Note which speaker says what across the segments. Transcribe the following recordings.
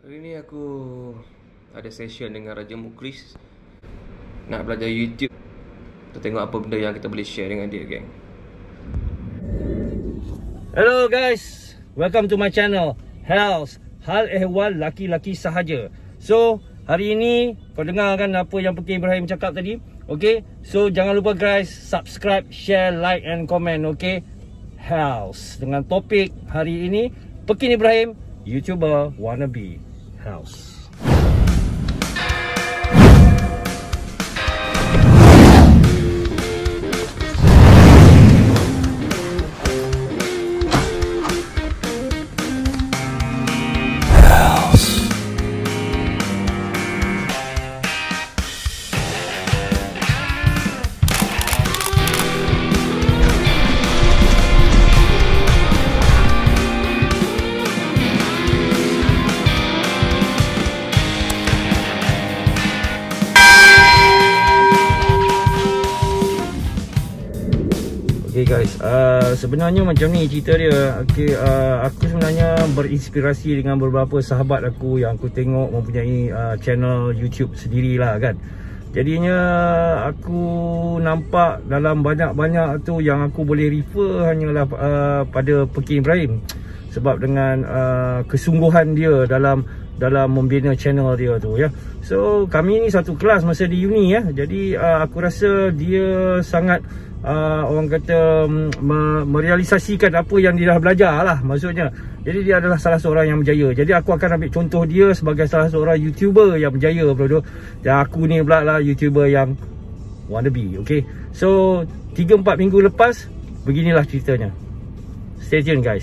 Speaker 1: Hari ni aku ada session dengan Raja Mukris. Nak belajar YouTube. Kita tengok apa benda yang kita boleh share dengan dia, geng.
Speaker 2: Hello guys, welcome to my channel Health, Hal Ehwal Laki-Laki Sahaja. So, hari ini kau dengar kan apa yang Pekin Ibrahim cakap tadi? Okay, so jangan lupa guys, subscribe, share, like and comment. Okay, Health. Dengan topik hari ini, Pekin Ibrahim, YouTuber wannabe. Health. Okay guys, sebenarnya macam ni cerita dia. Okay, aku sebenarnya berinspirasi dengan beberapa sahabat aku yang aku tengok mempunyai channel YouTube sendirilah kan. Jadinya aku nampak dalam banyak-banyak tu yang aku boleh refer hanyalah pada Pekin Ibrahim. Sebab dengan kesungguhan dia dalam membina channel dia tu ya. So kami ni satu kelas masa di uni ya. Jadi aku rasa dia sangat orang kata merealisasikan apa yang dia dah belajar lah maksudnya. Jadi dia adalah salah seorang yang berjaya. Jadi aku akan ambil contoh dia sebagai salah seorang YouTuber yang berjaya bro. Dan aku ni pula lah YouTuber yang wannabe. Okay, so 3-4 minggu lepas beginilah ceritanya. Stay tune guys.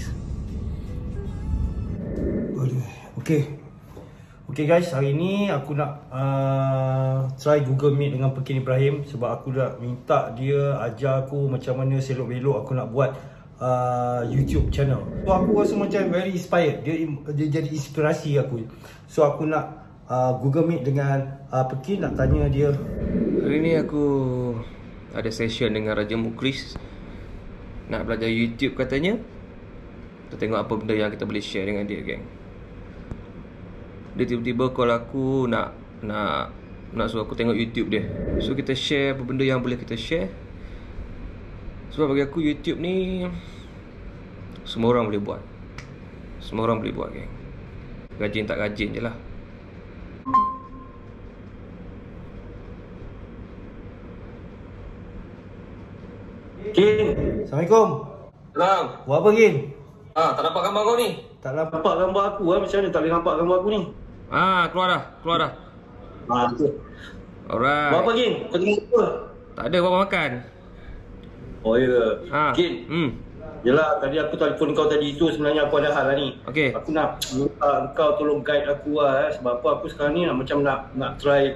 Speaker 2: Okay guys, hari ni aku nak try Google Meet dengan Pekin Ibrahim. Sebab aku dah minta dia ajar aku macam mana selok-belok aku nak buat YouTube channel. So aku rasa macam very inspired. Dia jadi inspirasi aku. So aku nak Google Meet dengan Pekin, nak tanya dia.
Speaker 1: Hari ni aku ada session dengan Raja Mukris. Nak belajar YouTube katanya. Kita tengok apa benda yang kita boleh share dengan dia, geng. Dia tiba-tiba call aku nak suruh aku tengok YouTube dia. So kita share apa benda yang boleh kita share. Sebab bagi aku YouTube ni semua orang boleh buat. Semua orang boleh buat, geng. Rajin tak rajin je lah.
Speaker 2: Kin, Assalamualaikum.
Speaker 1: Salam.
Speaker 2: Buat apa Kin?
Speaker 1: Tak nampak gambar kau ni?
Speaker 2: Tak nampak gambar aku macam mana tak boleh nampak gambar aku ni?
Speaker 1: Keluar dah.
Speaker 2: Betul.
Speaker 1: Alright.
Speaker 2: Buat apa Kin? Kau tengok apa?
Speaker 1: Tak ada, buat makan.
Speaker 2: Oh ya. Kin. Yelah, tadi aku telefon kau tadi tu sebenarnya aku ada hal lah ni.
Speaker 1: Okay.
Speaker 2: Aku nak minta kau tolong guide aku lah sebab apa aku sekarang ni nak try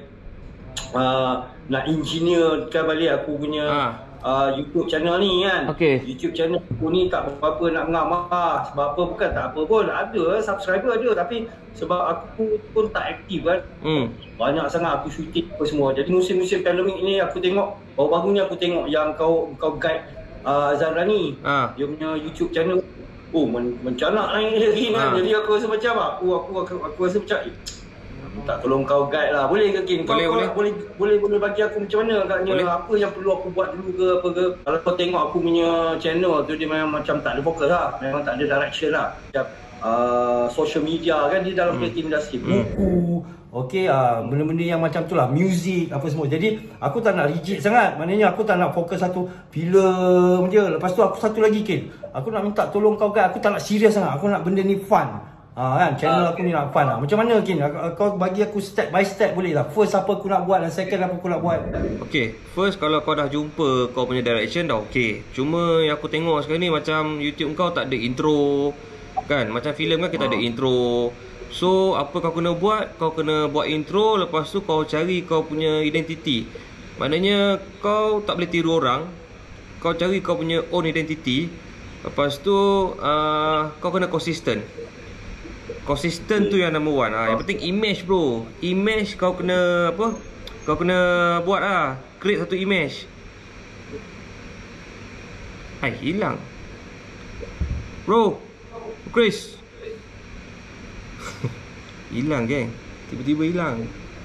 Speaker 2: nak engineerkan balik aku punya YouTube channel ni kan.
Speaker 1: Okay.
Speaker 2: YouTube channel aku ni tak apa-apa nak ngam lah. Sebab apa, bukan tak apa pun. Ada subscriber ada, tapi sebab aku pun tak aktif kan. Banyak sangat aku syuting apa semua. Jadi musim-musim pandemik ni aku tengok, baru-baru ni aku tengok yang kau guide Zarani, dia punya YouTube channel. Oh, mencanak naik lagi kan. Jadi aku rasa macam aku rasa macam tak tolong kau guide lah. Boleh ke Kin? Boleh bagi aku macam mana agaknya, apa yang perlu aku buat dulu ke apa ke. Kalau kau tengok aku punya channel tu, dia memang macam tak ada fokus lah. Memang tak ada direction lah. Macam social media kan, dia dalam creative industry, buku, okay, benda-benda yang macam tu lah, music apa semua. Jadi aku tak nak rigid sangat. Maknanya aku tak nak fokus satu filem je. Lepas tu aku satu lagi Kin, aku nak minta tolong kau guide. Aku tak nak serius sangat. Aku nak benda ni fun. Kan, channel aku ni nak fun lah. Macam mana Kin? Kau bagi aku step by step boleh tak? First apa aku nak buat dan second apa aku nak buat?
Speaker 1: Okay, first kalau kau dah jumpa kau punya direction dah okay. Cuma yang aku tengok sekarang ni macam YouTube kau tak ada intro kan. Macam filem kan kita ada intro. So apa kau kena buat? Kau kena buat intro. Lepas tu kau cari kau punya identity. Maknanya kau tak boleh tiru orang. Kau cari kau punya own identity. Lepas tu kau kena konsisten. Konsisten tu yang number one. Yang penting image bro. Image kau kena apa? Kau kena buat lah. Create satu image. Hai, hilang. Bro, Chris. Hilang geng. Tiba-tiba hilang.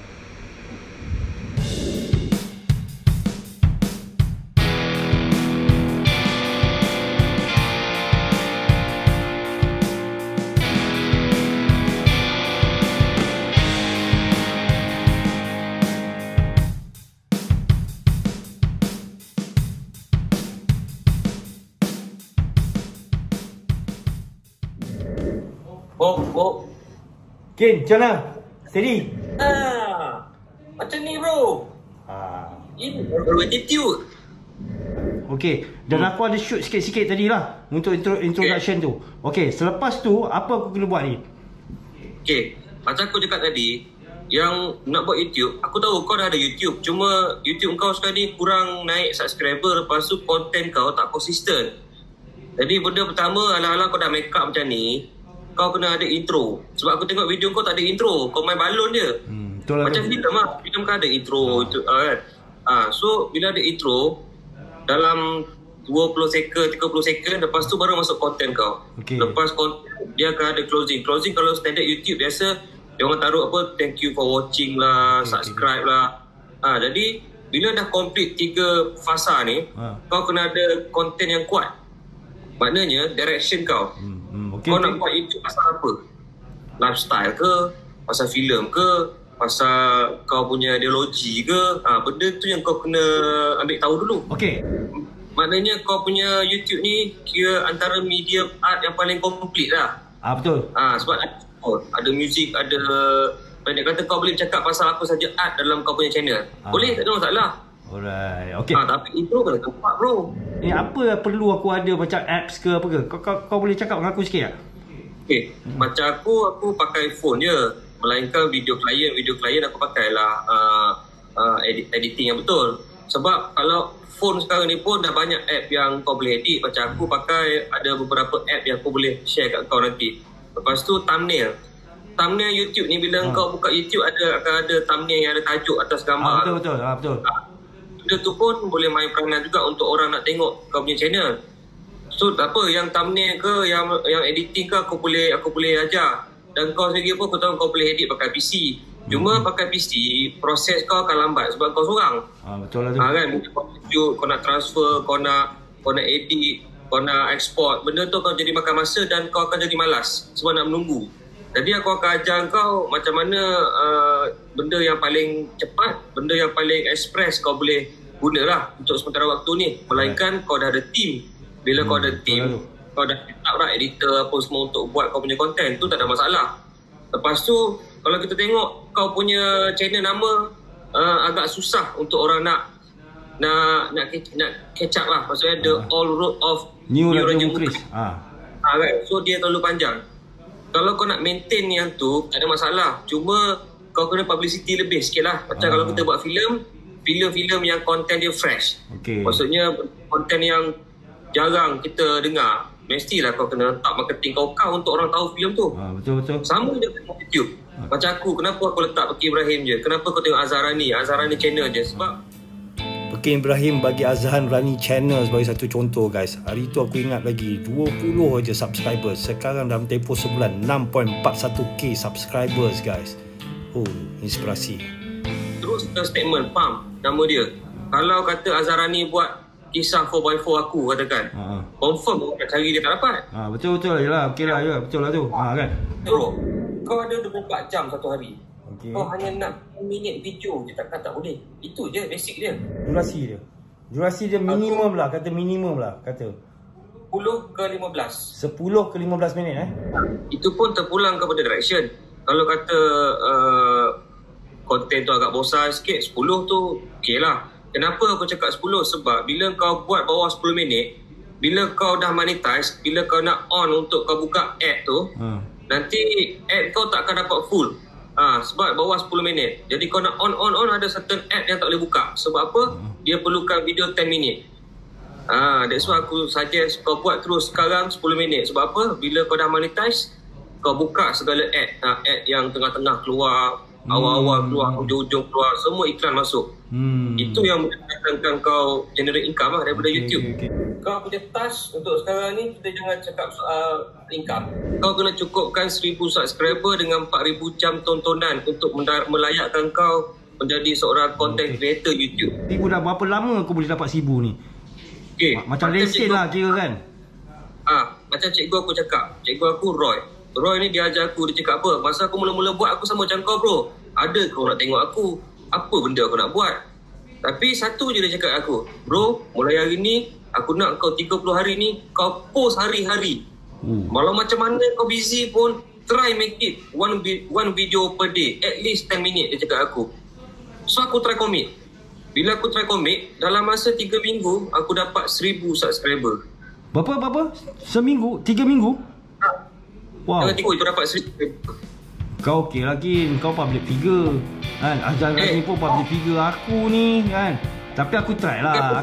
Speaker 2: Oh.
Speaker 3: Ken, macam mana? Steady?
Speaker 2: Macam ni bro. Ini baru attitude.
Speaker 3: Okey, dan aku ada shoot sikit-sikit tadi lah untuk introduction tu. Okey, selepas tu apa aku kena buat ni?
Speaker 1: Okey, macam aku cakap tadi, yang nak buat YouTube, aku tahu kau dah ada YouTube, cuma YouTube kau sekarang ni kurang naik subscriber, lepas tu content kau tak konsisten. Jadi benda pertama, alang-alang kau dah make up macam ni, kau kena ada intro. Sebab aku tengok video kau tak ada intro, kau main balon je.
Speaker 3: Betul lah.
Speaker 1: Macam filem lah, filem kan ada intro itu kan. So bila ada intro dalam 20 second, 30 second, lepas tu baru masuk content kau.
Speaker 3: Okay.
Speaker 1: Lepas content dia akan ada closing. Closing kalau standard YouTube biasa dia orang taruh apa, thank you for watching lah, subscribe lah. Jadi bila dah complete 3 fasa ni, kau kena ada content yang kuat. Maknanya direction kau. Kau nak buat YouTube pasal apa? Lifestyle ke? Pasal filem ke? Pasal kau punya ideologi ke? Benda tu yang kau kena ambil tahu dulu.
Speaker 3: Okey.
Speaker 1: Maknanya kau punya YouTube ni kira antara medium art yang paling komplit lah.
Speaker 3: Betul.
Speaker 1: Sebab ada muzik, ada banyak kata kau boleh cakap pasal apa saja art dalam kau punya channel. Boleh, tak ada masalah.
Speaker 3: Alright, okey.
Speaker 1: Tapi itu kena tepat bro.
Speaker 3: Ni apa perlu aku ada macam apps ke apa ke? Kau boleh cakap dengan aku sikit tak?
Speaker 1: Okay, macam aku pakai phone je. Melainkan video client aku pakailah editing yang betul. Sebab kalau phone sekarang ni pun dah banyak app yang kau boleh edit. Macam aku pakai ada beberapa app yang aku boleh share kat kau nanti. Lepas tu thumbnail YouTube ni bila kau buka YouTube akan ada thumbnail yang ada tajuk atas gambar.
Speaker 3: Betul.
Speaker 1: Benda tu pun boleh main peranan juga untuk orang nak tengok kau punya channel. So apa yang thumbnail ke yang editing ke aku boleh ajar. Dan kau sendiri pun aku tahu kau boleh edit pakai PC. Cuma pakai PC proses kau akan lambat sebab kau seorang.
Speaker 3: Betul lah tu.
Speaker 1: Kan kau nak transfer, kau nak edit, kau nak export. Benda tu kau jadi makan masa dan kau akan jadi malas sebab nak menunggu. Jadi aku akan ajar kau macam mana benda yang paling cepat, benda yang paling express kau boleh gunalah untuk sementara waktu ni. Melainkan kau dah ada team. Bila kau ada team, kau dah set up lah editor apa semua untuk buat kau punya content. Tu tak ada masalah. Lepas tu, kalau kita tengok kau punya channel nama agak susah untuk orang nak catch up lah. Maksudnya the all road of
Speaker 3: New Raja Mukris.
Speaker 1: Right? So dia terlalu panjang. Kalau kau nak maintain yang tu, tak ada masalah. Cuma kau kena publicity lebih sikit lah. Macam kalau kita buat filem yang content dia fresh. Maksudnya content yang jarang kita dengar. Mestilah kau kena letak marketing kau untuk orang tahu filem tu.
Speaker 3: Betul.
Speaker 1: Sama je dengan YouTube. Macam aku, kenapa aku letak Pekin Ibrahim je? Kenapa kau tengok Azharani channel je? Sebab
Speaker 3: Pekin Ibrahim bagi Azhan Rani Channel sebagai satu contoh guys. Hari tu aku ingat lagi 20 aja subscribers. Sekarang dalam tempoh sebulan 6.41k subscribers guys. Inspirasi.
Speaker 1: Terus statement pam nama dia. Kalau kata Azharani buat kisah 4x4 aku katakan. Confirm aku nak cari dia tak dapat.
Speaker 3: Betul jelah. Okeylah ya, betul lah tu. Kan.
Speaker 1: Bro, kau ada 24 jam satu hari. Kau hanya nak minit video je tak boleh. Itu je basic dia.
Speaker 3: Durasi dia minimum lah, kata minimum lah kata.
Speaker 1: 10 ke 15.
Speaker 3: 10 ke 15 minit
Speaker 1: Itu pun terpulang kepada direction. Kalau kata konten tu agak bosan sikit, 10 tu okey lah. Kenapa aku cakap 10? Sebab bila kau buat bawah 10 minit, bila kau dah monetize, bila kau nak on untuk kau buka ad tu, nanti ad kau tak akan dapat full. Sebab bawah 10 minit. Jadi kau nak on ada certain ad yang tak boleh buka. Sebab apa? Dia perlukan video 10 minit. That's why aku suggest kau buat terus sekarang 10 minit. Sebab apa? Bila kau dah monetize, kau buka segala ad. Ad yang tengah-tengah keluar, Awal-awal keluar, hujung-hujung keluar, semua iklan masuk. Itu yang mendatangkan kau generate income lah daripada YouTube. Kau punya task untuk sekarang ni, kita jangan cakap soal income. Kau kena cukupkan 1000 subscriber dengan 4000 jam tontonan untuk melayakkan kau menjadi seorang content creator YouTube.
Speaker 3: Ibu dah berapa lama kau boleh dapat 1000 ni? Macam lesen lah kira kan?
Speaker 1: Macam cikgu aku cakap, cikgu aku Roy ni dia ajar aku, dia cakap apa? Masa aku mula-mula buat, aku sama macam kau bro. Ada kau nak tengok aku, apa benda aku nak buat? Tapi satu je dia cakap aku, bro, mulai hari ni aku nak kau 30 hari ni kau post hari-hari. Walau macam mana kau busy pun, try make it one video per day, at least 10 minit, dia cakap aku. So aku try commit. Bila aku try commit, dalam masa 3 minggu aku dapat 1000 subscriber.
Speaker 3: Berapa? Seminggu? 3 minggu? Wow.
Speaker 1: Jangan tengok itu dapat 1000 subscriber.
Speaker 3: Kau okey lagi, kau public figure kan? Azhar Rani pun public figure aku ni kan? Tapi aku try lah.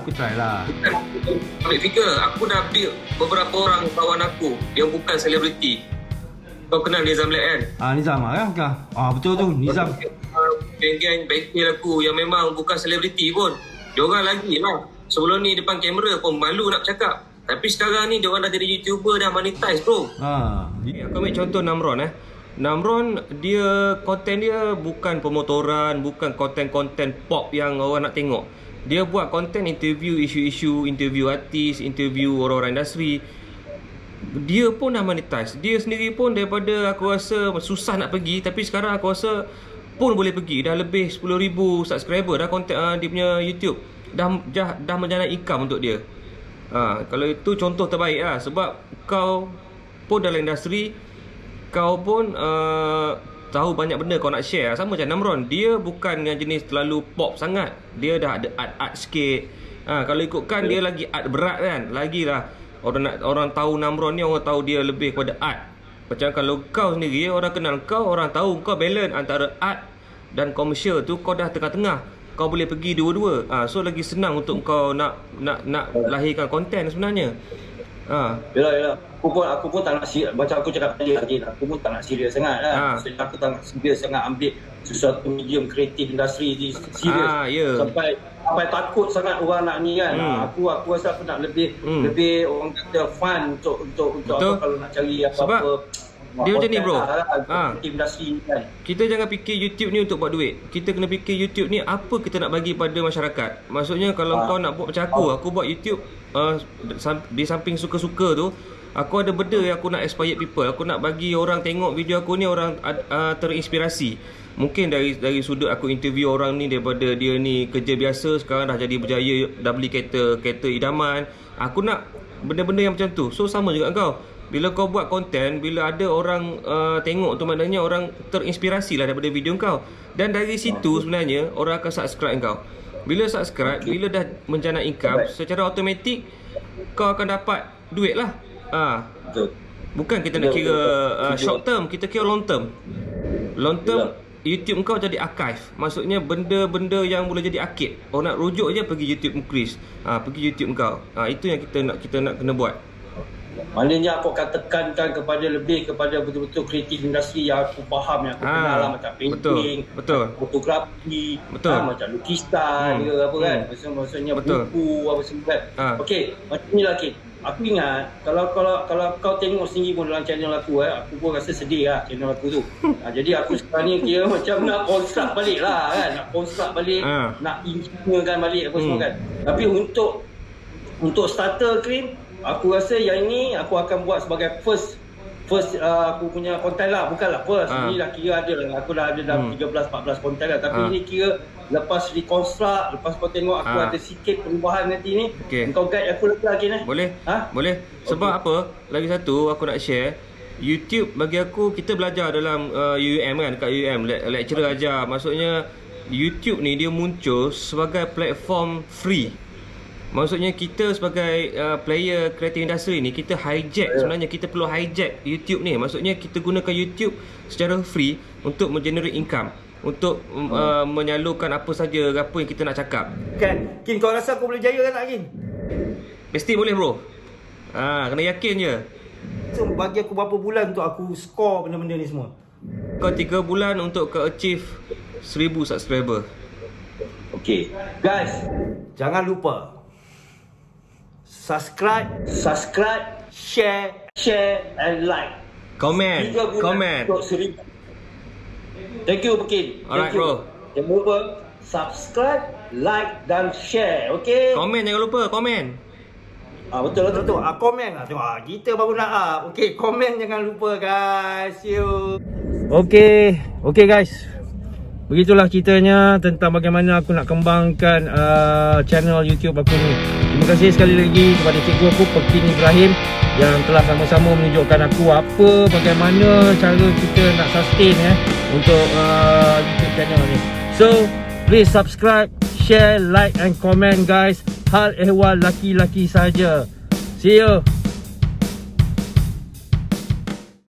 Speaker 1: Public figure, aku dah build beberapa orang kawan aku yang bukan selebriti. Kau kenal Nizam Black kan?
Speaker 3: Nizam kan? Betul tu, Nizam.
Speaker 1: Geng-geng backpage aku yang memang bukan selebriti pun, diorang lagi lah. Sebelum ni depan kamera pun malu nak cakap. Tapi sekarang ni diorang dah jadi YouTuber, dah monetize bro. Aku ambil contoh Namron Namron, dia konten dia bukan pemotoran, bukan konten-konten pop yang orang nak tengok. Dia buat konten interview isu-isu, interview artis, interview orang-orang industri. Dia pun dah monetize. Dia sendiri pun daripada aku rasa susah nak pergi, tapi sekarang aku rasa pun boleh pergi. Dah lebih 10,000 subscriber dah konten dia punya YouTube. Dah menjana income untuk dia. Kalau itu contoh terbaik lah. Sebab kau pun dalam industri, kau pun tahu banyak benda kau nak share. Sama macam Namron, dia bukan yang jenis terlalu pop sangat. Dia dah ada art-art sikit. Kalau ikutkan dia lagi art berat kan. Lagilah orang tahu Namron ni, orang tahu dia lebih kepada art. Macam kalau kau sendiri, orang kenal kau, orang tahu kau balance antara art dan komersial tu, kau dah tengah-tengah. Kau boleh pergi dua-dua. So lagi senang untuk kau nak lahirkan konten sebenarnya.
Speaker 2: Yalah. Aku pun tak nak serius. Macam aku cakap tadi lagi, aku pun tak nak serius sangat lah. So, aku tak nak serius sangat ambil sesuatu medium kreatif industri ni serius. Sampai takut sangat orang nak ni kan. Aku rasa aku nak lebih orang kata fun untuk apa kalau nak cari apa-apa.
Speaker 1: Dia macam ni bro.
Speaker 2: Industri kan.
Speaker 1: Kita jangan fikir YouTube ni untuk buat duit. Kita kena fikir YouTube ni apa kita nak bagi pada masyarakat. Maksudnya kalau kau nak buat macam aku buat YouTube di samping suka-suka tu, aku ada benda yang aku nak inspire people. Aku nak bagi orang tengok video aku ni, orang terinspirasi. Mungkin dari sudut aku interview orang ni, daripada dia ni kerja biasa sekarang dah jadi berjaya, dah beli kereta idaman. Aku nak benda-benda yang macam tu. So sama juga kau. Bila kau buat konten, bila ada orang tengok tu, maknanya orang terinspirasi lah daripada video kau. Dan dari situ sebenarnya orang akan subscribe kau. Bila subscribe, bila dah menjana income, secara automatik kau akan dapat duit lah. Bukan kita nak kira short term, kita kira long term. Long term, YouTube kau jadi archive. Maksudnya benda-benda yang boleh jadi arkid. Orang nak rujuk je pergi YouTube Mukris. Pergi YouTube kau. Itu yang kita nak kena buat.
Speaker 2: Maknanya aku akan tekankan lebih kepada betul-betul kreatif industri yang aku faham, yang aku kenal lah, macam painting, fotografi, macam lukisan ke apa kan. Maksudnya buku apa semua kan. Okey, macam ni lah Kit. Aku ingat kalau kau tengok sendiri pun dalam channel aku pun rasa sedih lah channel aku tu. Jadi aku sekarang ni kira macam nak construct balik lah kan. Nak construct balik, nak engineerkan balik apa semua kan. Tapi untuk starter cream, aku rasa yang ini aku akan buat sebagai first aku punya konten lah. Bukanlah first, ni dah kira ada lah. Aku dah ada 13-14 konten lah. Tapi ini kira lepas reconstruct, lepas kau tengok aku ada sikit perubahan nanti ni, kau guide aku lagi ni.
Speaker 1: Boleh? Boleh. Sebab apa? Lagi satu aku nak share, YouTube bagi aku, kita belajar dalam UUM kan, kat UUM lecturer ajar. Maksudnya YouTube ni dia muncul sebagai platform free. Maksudnya kita sebagai player creative industry ni, kita hijack, sebenarnya kita perlu hijack YouTube ni. Maksudnya kita gunakan YouTube secara free untuk mengenerate income, untuk menyalurkan apa saja apa yang kita nak cakap.
Speaker 3: Kan, Kim, kau rasa aku boleh jaya kan tak, Kim?
Speaker 1: Mesti boleh bro. Kena yakin je.
Speaker 3: So, bagi aku berapa bulan untuk aku score benda-benda ni semua?
Speaker 1: Kau 3 bulan untuk kau achieve 1000 subscriber.
Speaker 2: Okay, guys,
Speaker 3: Jangan lupa subscribe,
Speaker 2: share and like.
Speaker 1: Komen.
Speaker 2: Thank you, Pekin.
Speaker 1: Alright, bro.
Speaker 2: Jangan lupa subscribe, like dan share. Okay.
Speaker 1: Komen jangan lupa, komen.
Speaker 2: Betul.
Speaker 3: komen lah. Tengok kita baru nak okey, komen jangan lupa guys. See you. Okey guys. Begitulah ceritanya tentang bagaimana aku nak kembangkan channel YouTube aku ni. Terima kasih sekali lagi kepada cikgu aku Pekin Ibrahim yang telah sama-sama menunjukkan aku bagaimana cara kita nak sustain untuk YouTube channel ni. So, please subscribe, share, like and comment guys. Hal ehwal laki-laki saja. See you.